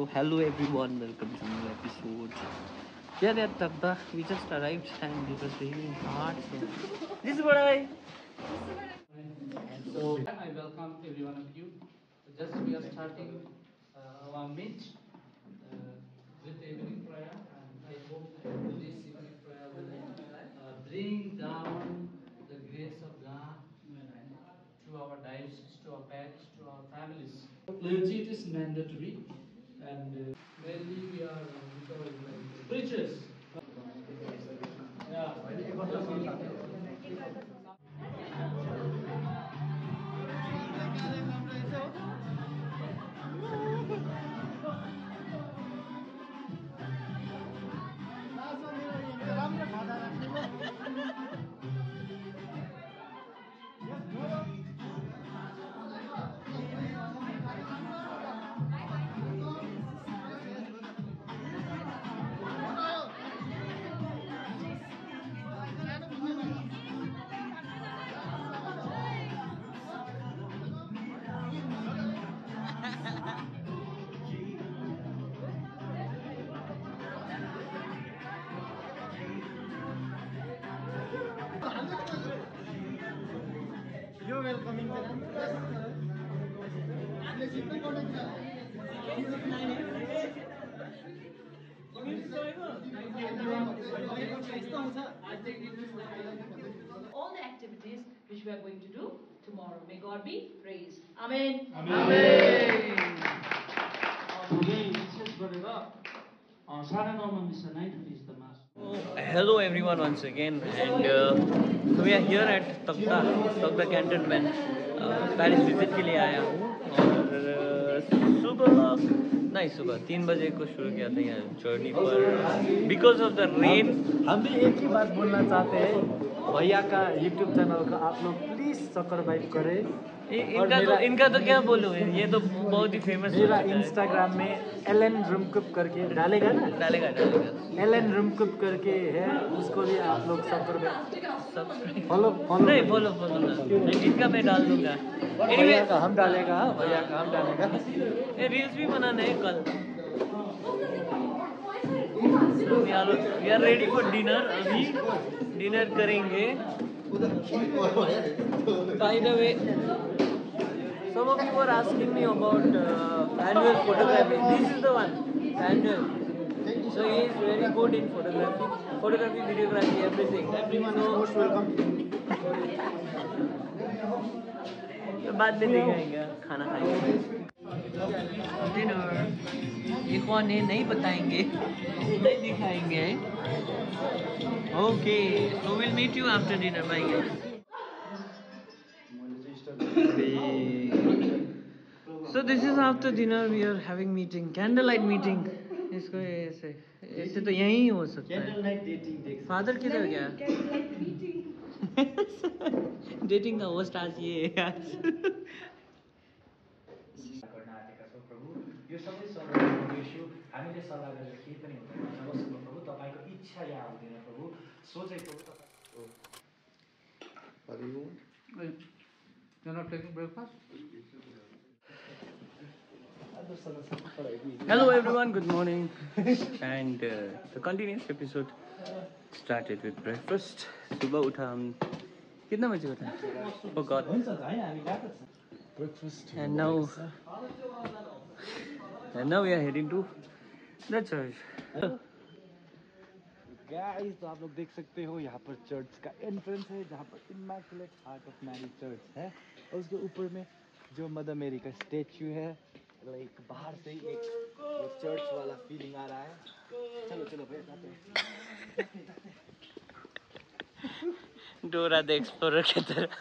So hello everyone, welcome to new episode. Yeah, at Tagda, we just arrived and it was raining hard. So this is what I. So I welcome every one of you. Just we are starting our meet with evening prayer, and I hope this evening prayer will bring down the grace of God to our diocese, to our parish, to our families. Liturgy is mandatory, and mainly we are because like preachers. Yeah. You're welcoming them. All the activities which we are going to do tomorrow. May God be praised. Amen. Hello everyone once again, and so we are here at Tagda cantonment. Paris visit के लिए आया हूँ और सुबह 3 बजे को शुरू किया था यहाँ जर्नी पर बिकॉज ऑफ द रेन। हम भी एक ही बात बोलना चाहते हैं, भैया का यूट्यूब चैनल का आप लोग प्लीज सब्सक्राइब करें। इनका तो क्या बोलूँ, ये तो बहुत ही फेमस मेरा इंस्टाग्राम में एलन रुमकुप करके डालेगा ना, डालेगा एलन रुमकुप करके है, उसको भी आप लोग सब्सक्राइब फॉलो ना, इनका मैं डाल दूंगा। भैया का हम डालेगा, भैया का हम डालेगा। ये रील्स भी बनाना है कल। We are ready for dinner. अभी डिनर करेंगे। By the way, some of you were asking me about annual photography. This is the one, annual. So he is very good in photography, videography, everything. Everyone is most welcome. तो बाद में दिखाएंगे, खाना खाएंगे। Dinner ये कौन है नहीं बताएंगे, नहीं दिखाएंगे। Okay, so will meet you after dinner. Bye. So this is after dinner we are having meeting, candlelight meeting. इसको ऐसे तो यही हो सकता है। Candlelight dating फादर किधर गया? डेटिंग का होस्ट आज ये है आज। गर्न आएका छौँ प्रभु, यो सबै सल्लाहको इस्यु हामीले सल्लाह गरेर केही पनि हुँदैन। जबसम्म प्रभु तपाईँको इच्छा यहाँ हुँदैन प्रभु, सोचै प्रभु तपाईँ। You're not taking breakfast? Hello everyone, good morning. And the continuous episode started with breakfast. सुबह उठा हम कितना बजे उठा? Forgot. Breakfast. And now we are heading to the church. Guys, तो आप लोग देख सकते हो यहाँ पर चर्च का एंट्रेंस है, जहाँ पर Immaculate Heart of Mary Church है, और उसके ऊपर में जो मदर मेरी का स्टैचू है। लाइक बाहर से ही एक वो चर्च वाला फीलिंग आ रहा है। चलो चलो भैया जाते हैं। डोरा द एक्सप्लोरर की तरह।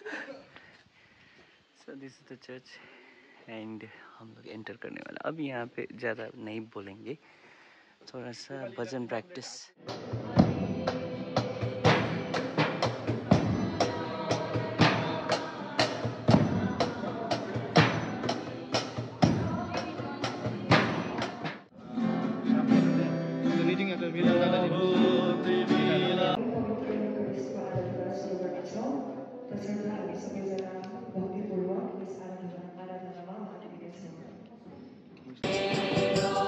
So this is the church and हम लोग एंटर करने वाला। अब यहाँ पे ज़्यादा नहीं बोलेंगे, थोड़ा सा भजन practice. Terserah kami sebagai bagi peluang, aradhana ma mati di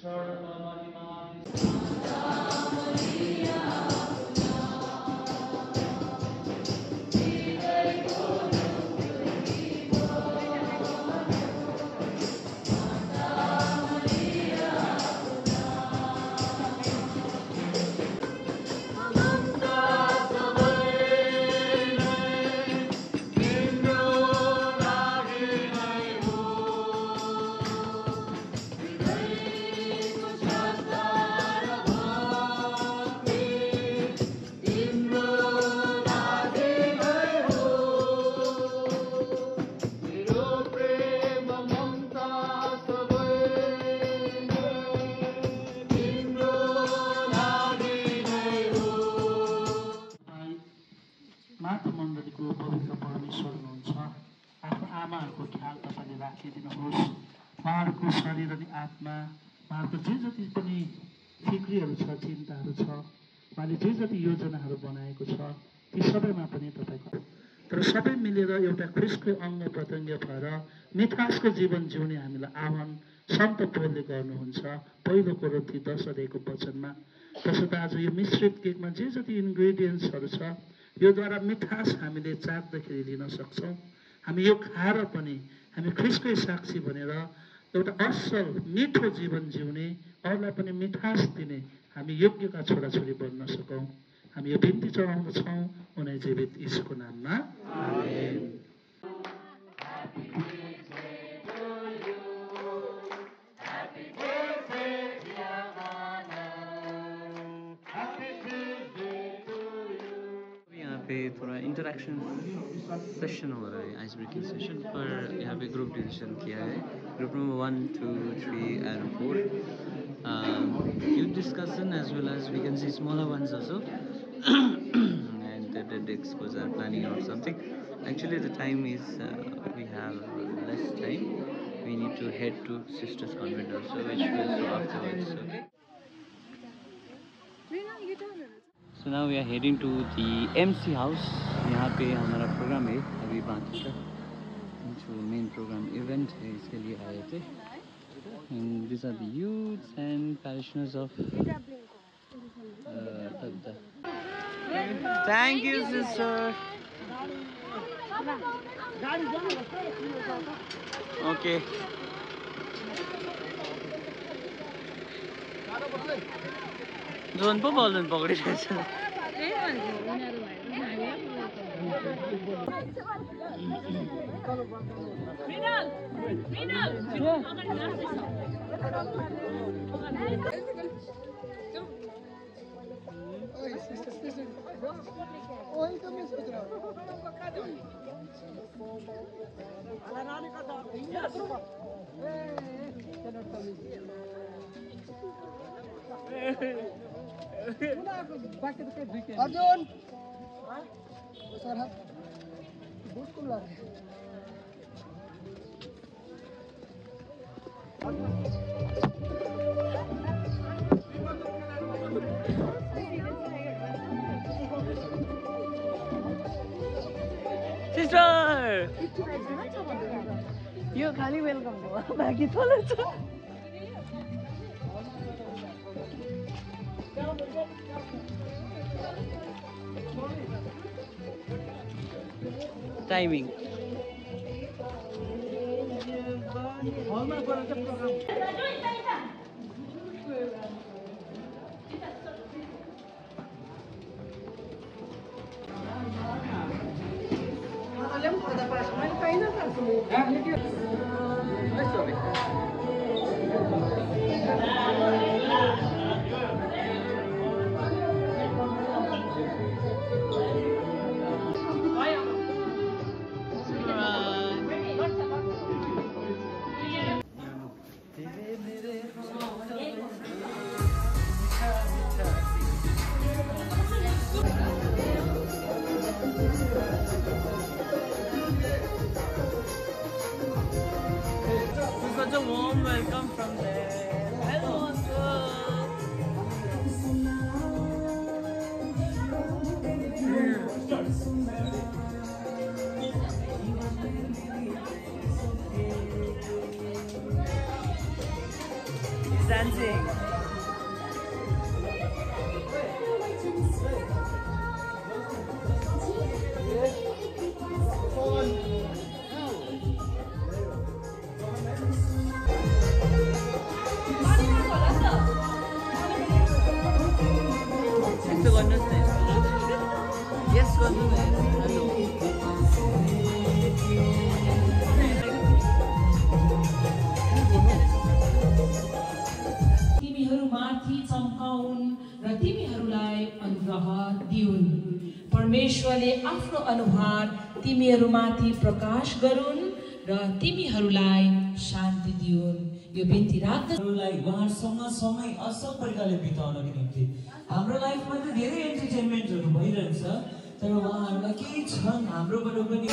माता मण्डलीको पवित्र परमेश्वर हुनुहुन्छ। आफ्नो आमाहरूको ख्याल तपाईँले राखिदिनुहोस्। उहाँहरूको शरीर अनि आत्मा, उहाँहरूको जे जति पनि फिक्रीहरू छ, चिन्ताहरू छ, उहाँले जे जति योजनाहरू बनाएको छ, ती सबैमा पनि तपाईँको तर सबै मिलेर एउटा ख्रिस्टको अङ्ग प्रत्यङ्ग भएर मिठासको जीवन जिउने हामीलाई आह्वान सन्त पौलले गर्नुहुन्छ पहिलो कोरिन्थी 10 अध्यायको वचनमा। त्यसो त आज यो मिश्रित केकमा जे जति इन्ग्रेडियन्ट्सहरू छ, योद्वारा मिठास हामीले चाख्दाखेरि लिन सक्छौँ। हामी यो खाएर पनि हामी ख्रिस्टकै साक्षी भनेर एउटा असल मिठो जीवन जिउने, अरूलाई पनि मिठास दिने हामी योग्यका छोराछोरी बन्न सकौँ। हामी यो बिन्ती चढाउँदछौँ उनी जीवित ईशुको नाममा। आमेन। पे थोड़ा इंटरेक्शन सेशन हो रहा है, आइस ब्रेकिंग सेशन, पर यहाँ पे ग्रुप डिविजन किया है। Group number 1, 2, 3 and 4 youth discussion as well as we can see smaller ones also and the expos are planning or something. Actually the time is we have less time. We need to head to Sisters Convent also, which will show afterwards. Okay. So now we are heading to the MC house. यहाँ पे हमारा programme है अभी बाकी का, जो main program event है इसके लिए आए थे। And these are the youths and parishioners of Tabda. Thank you, sister. Okay. जोन पो बल्न पक्रिरहेछ। अर्जुन सिस्टर यो खाली वेलकम हो, बाँकी थोरै छ। Timing such a warm welcome from there. Hello, uncle. dancing. यस्तो गर्नुहोस् न यस गर्नु न हेलो तिमीहरूमाथि चम्काउन् र तिमीहरूलाई अनुग्रह दिउन्। परमेश्वरले आफ्नो अनुहार तिमीहरूमाथि प्रकाश गरून् र तिमीहरूलाई शान्ति दिउन्। यो बिन्ती राख्दहरूलाई उहाँसँग समय असल प्रकारले बिताउनको निम्ति हाम्रो लाइफमा त धेरै एन्टरटेनमेन्टहरू भइरहन्छ, तर उहाँहरूलाई केही क्षण हाम्रोबाट पनि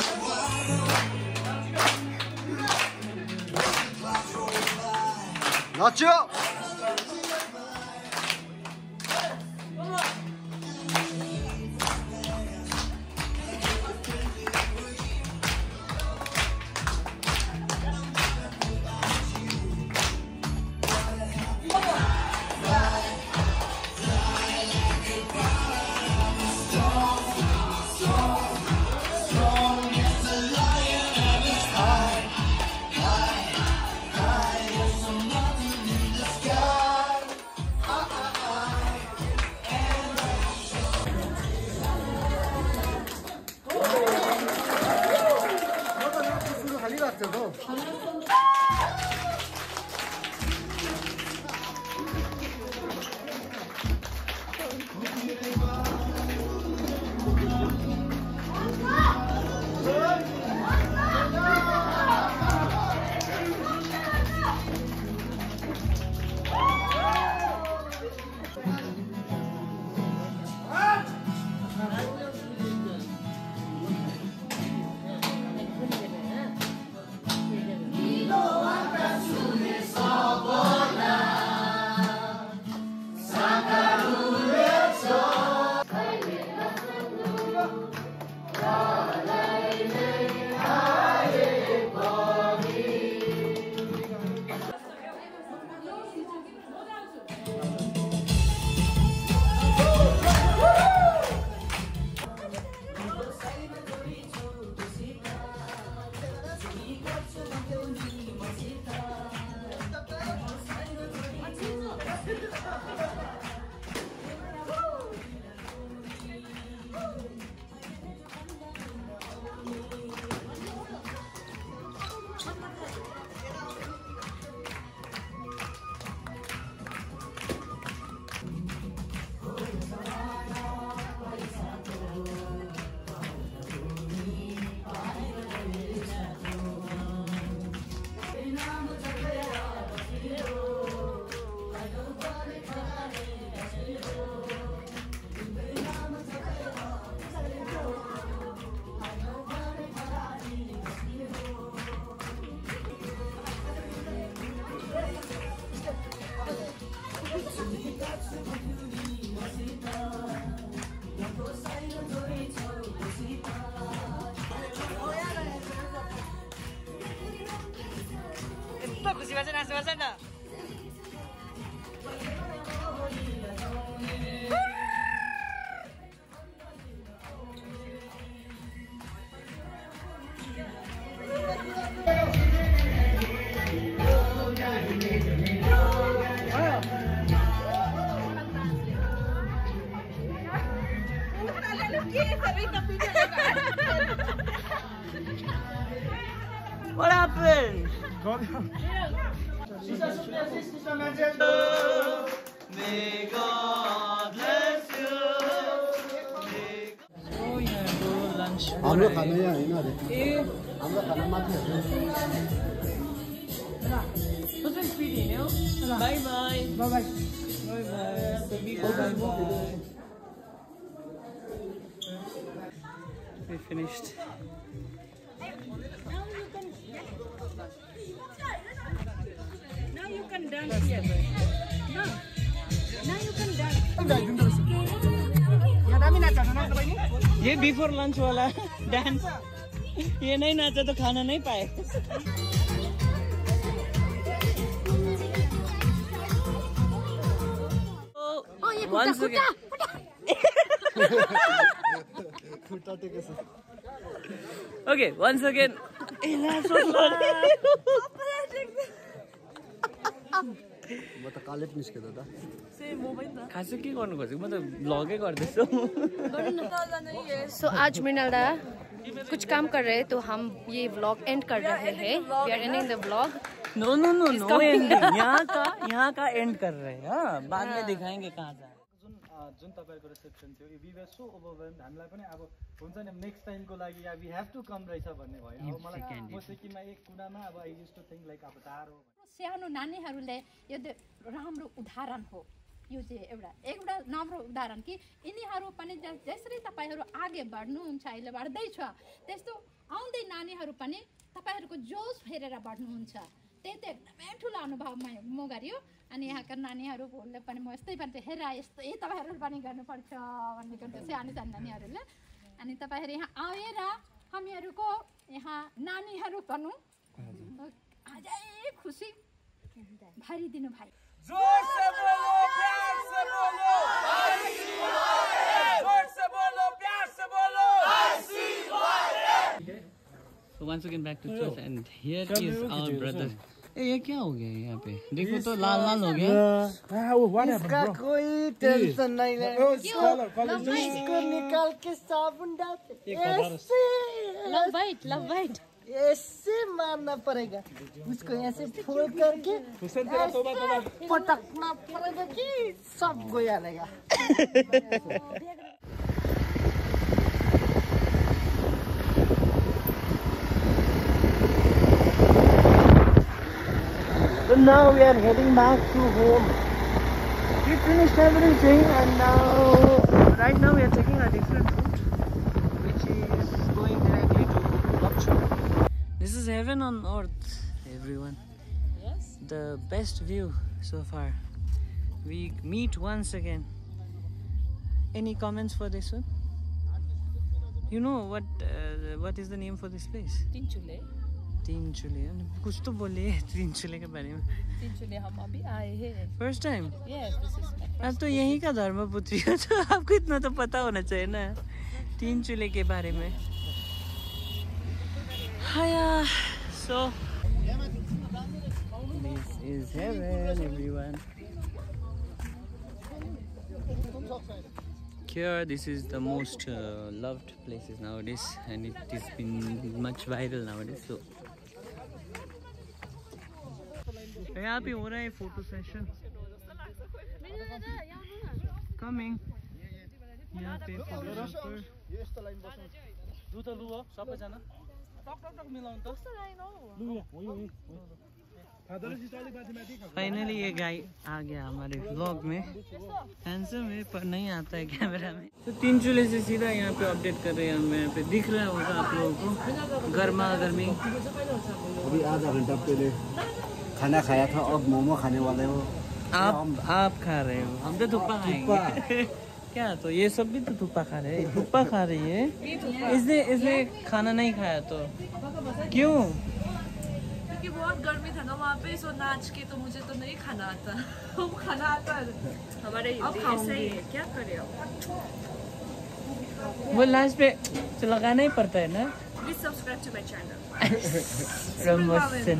नाच्यो What happened? May God bless you. Oh, यहाँ go lunch. हाम्रो खाना यहाँ होइन अरे हाम्रो खाना माथि Bye bye. Bye bye. Bye bye. Baby, bye bye. We finished. Now you can dance here. No. Now you can dance. ये बिफोर लंच वाला डांस ये नहीं नाचा तो खाना नहीं पाए once again. Okay, once again. म त काले निस्केको त खासै के गर्नु खोजेको म त भ्लगै गर्दैछु सो आज मृणालदा कुछ काम कर रहे हैं तो हम ये व्लॉग एंड कर रहे हैं we are ending the vlog no no no no ending यहाँ का एंड कर रहे हैं हाँ बाद में दिखाएंगे कहाँ जाए जुन तपाईँको रिसेप्सन थियो वी वर सो ओभरवेल्म हामीलाई पनि अब हुन्छ नि नेक्स्ट टाइमको लागि या वी हेभ टु कम रहेछ भन्ने भयो अब मलाई म सिक्किममा एक कुरामा अब I use to think like अब टाढो सानो नानीहरूले यो राम्रो उदाहरण हो यो चाहिँ एउटा राम्रो उदाहरण कि यिनीहरू पनि जसरी तपाईँहरू अघि बढ्नुहुन्छ अहिले बढ्दैछ त्यस्तो आउँदै नानीहरू पनि तपाईँहरूको जोस फेरेर बढ्नुहुन्छ त्यही त एकदमै ठुलो अनुभव म गरियो अनि यहाँका नानीहरूले पनि म यस्तै भन्छु हेर यस्तै तपाईँहरूले पनि गर्नुपर्छ भन्ने गर्छ सानो सानो नानीहरूले अनि तपाईँहरू यहाँ आएर हामीहरूको यहाँ नानीहरू भनौँ अझै खुसी भरिदिनु भाइ जोर से बोलो प्यार से बोलो जोर से बोलो प्यार से बोलो So once again back to church and here is our brother. ये क्या हो गया यहाँ पे देखो तो लाल लाल हो गया इसका कोई टेंशन नहीं है इसको निकाल के साबुन डालते लव वाइट ऐसे मारना पड़ेगा उसको ऐसे फोल्ड करके पटकना पड़ेगा कि सब गोया रहेगा So now we are heading back to home. We finished everything and right now we are taking a different route which is going directly to Lakshmi. This is heaven on earth, everyone. Yes. The best view so far. We meet once again. Any comments for this one? You know what is the name for this place? Tinchule. Tinchule. कुछ तो बोलिए Tinchule के बारे में. Tinchule हम अभी आए हैं. First time? Yes, this is my first. आप तो यहीं का धर्मपुत्री हो तो आपको इतना तो पता होना चाहिए ना Tinchule के बारे में. Hiya. So this is heaven, everyone. Here, this is the most loved places nowadays, and it has been much viral nowadays. So, यहाँ पे हो रहा है फोटो सेशन. Coming. यहाँ पे फोटोग्राफर. दुध लु हो सबैजना टक मिलाउनु त फाइनली ये गाय आ गया हमारे व्लॉग में. हैंडसम है पर नहीं आता है कैमरा में. तो Tinchule से सीधा यहाँ पे अपडेट कर रहे हैं हम. यहाँ पे दिख रहा होगा आप लोगों को गर्मा गर्मी. अभी आधा घंटा पहले खाना खाया था अब मोमो खाने वाले हो. आप खा रहे हो हम तो थुप्पा खाएंगे. क्या तो ये सब भी तो थुप्पा खा रहे हैं. थुप्पा खा रही है इसने खाना नहीं खाया तो क्यों? क्योंकि बहुत गर्मी था ना वहाँ पे सो नाच के तो मुझे तो नहीं खाना आता. हम खाना आता हमारे ऐसे ही है क्या करे अब. वो लास्ट पे तो लगाना ही पड़ता है ना. Please subscribe to my channel. Promotion.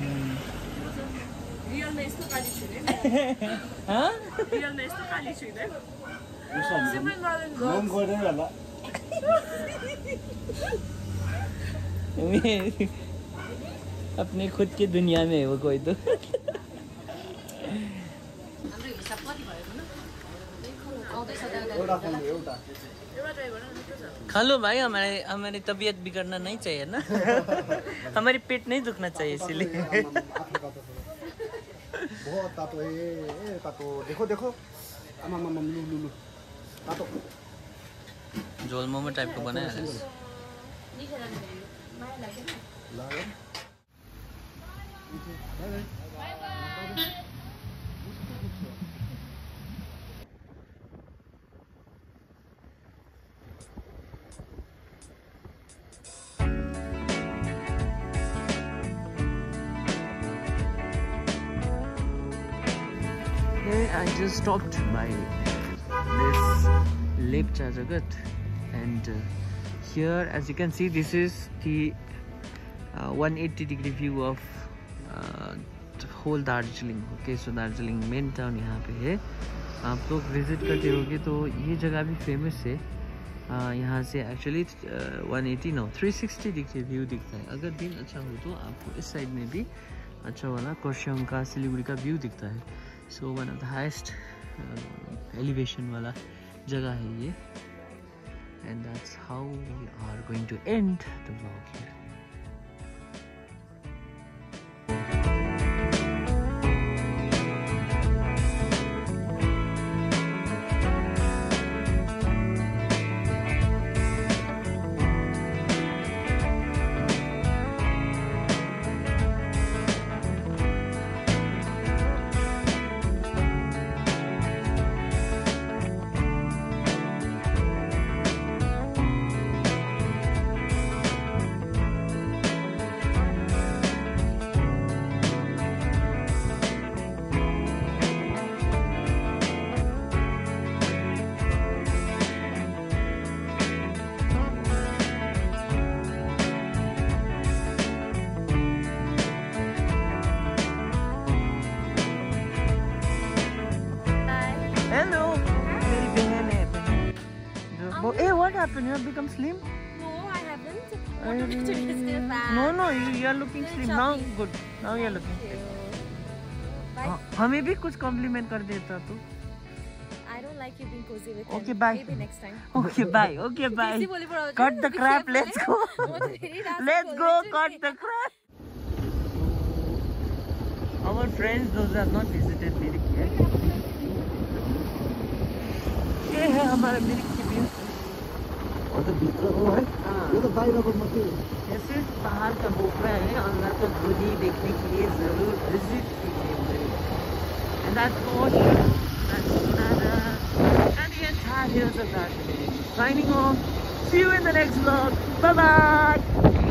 Real में इसको काली छुने. हाँ? रियल में इसको काली छुने. मोम गर्दैन होला. अपने खुद की दुनिया में है वो कोई तो. खा लो भाई. हमारी तबीयत बिगड़ना नहीं चाहिए ना. हमारी पेट नहीं दुखना चाहिए इसीलिए. बहुत तातो है तातो देखो देखो आमा मामा लु तातो झोल मोमो टाइप को बनाया है. I just stopped by Lepcha Jagat, and here, as you can see, this is the 180-degree view of the whole Darjeeling. Okay, so Darjeeling main town यहाँ पे है. आप लोग विजिट करते होगे तो ये जगह भी फेमस है. यहाँ से एक्चुअली 360 डिग्री व्यू दिखता है. अगर दिन अच्छा हो तो आपको इस साइड में भी अच्छा वाला कोर्शियोंग का, सिलीगुड़ी का व्यू दिखता है. So one of the highest elevation वाला जगह है ये. And that's how we are going to end the vlog here. Hey, what happened? You have become slim? No, I haven't. No, you are looking slim now. Good. Now you are looking slim. हमें भी कुछ complement कर देता तो. I don't like you being cozy with him. Okay, bye. Maybe next time. Okay, bye. Okay, bye. Cut the crap. Let's go. Let's go. Cut the crap. Our friends, those who have not visited Mirik yet. ये है हमारा मिरिक की view. और तो भीतर वो है, ये तो बाहर का मत है. ये सिर्फ बाहर का बोफरा है. अंदर का धुनी देखने के लिए जरूर विजिट कीजिए. And that's Koshio, that's Sonada, and the entire hills of Darjeeling. Signing off. See you in the next vlog. Bye bye.